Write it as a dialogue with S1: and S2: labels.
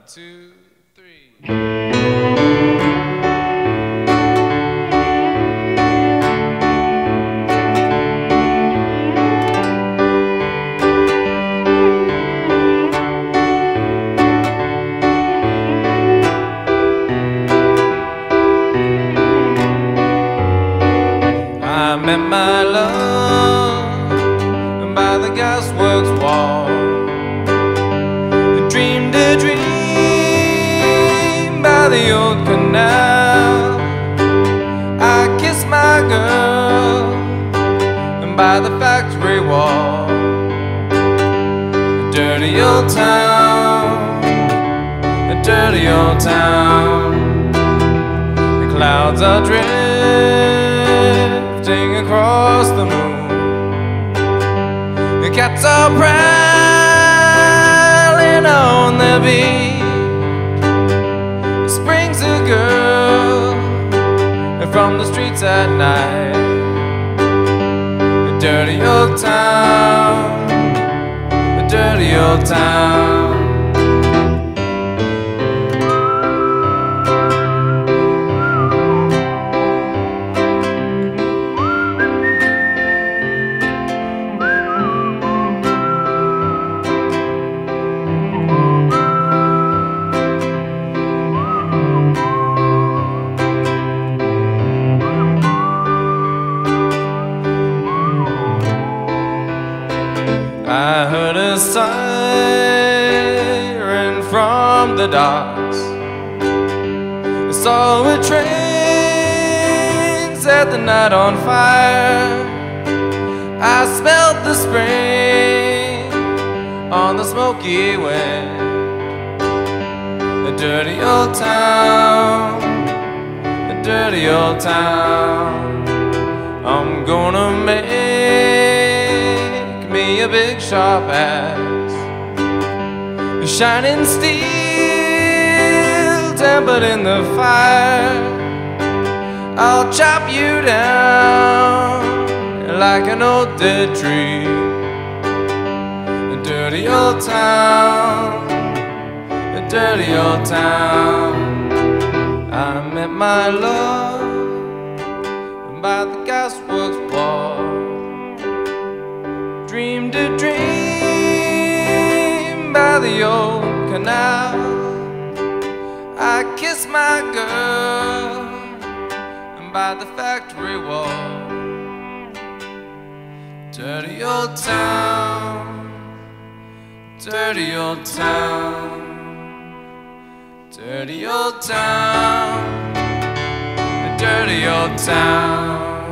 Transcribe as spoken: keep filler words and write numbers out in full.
S1: two, three. I met my love by the gasworks wall. I dreamed a dream by the old canal. I kissed my girl by the factory wall. A dirty old town, a dirty old town. The clouds are drifting across the moon. The cats are prowling on their beat. Springs a girl from the streets at night. A dirty old town, a dirty old town. I heard a siren from the docks. I saw a train set the night on fire. I smelled the spring on the smoky wind. A dirty old town, a dirty old town. I'm gonna make me a big sharp axe, a shining steel tempered in the fire. I'll chop you down like an old dead tree. A dirty old town, a dirty old town. I met my love by the gasworks wall. Dreamed a dream by the old canal. I kissed my girl by the factory wall. Dirty old town, dirty old town, dirty old town, dirty old town.